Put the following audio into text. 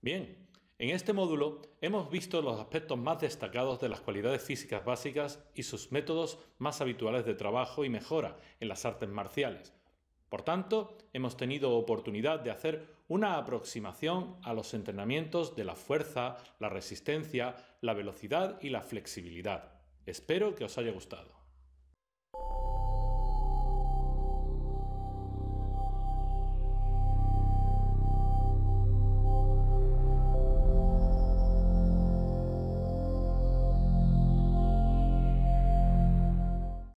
Bien, en este módulo hemos visto los aspectos más destacados de las cualidades físicas básicas y sus métodos más habituales de trabajo y mejora en las artes marciales. Por tanto, hemos tenido oportunidad de hacer una aproximación a los entrenamientos de la fuerza, la resistencia, la velocidad y la flexibilidad. Espero que os haya gustado.